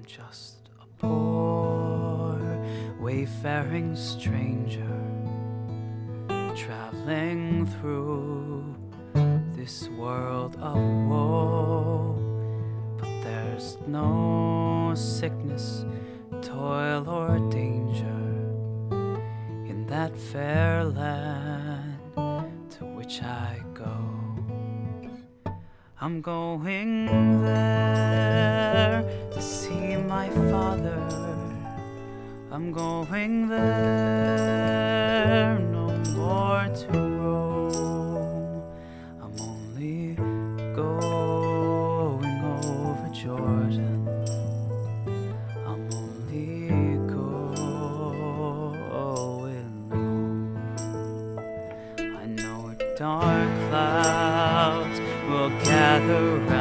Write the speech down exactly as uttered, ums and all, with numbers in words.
I'm just a poor wayfaring stranger, traveling through this world of woe. But there's no sickness, toil or danger in that fair land to which I go. I'm going there to see my father. I'm going there no more to roam. I'm only going over Jordan. I'm only going home. I know dark clouds will gather round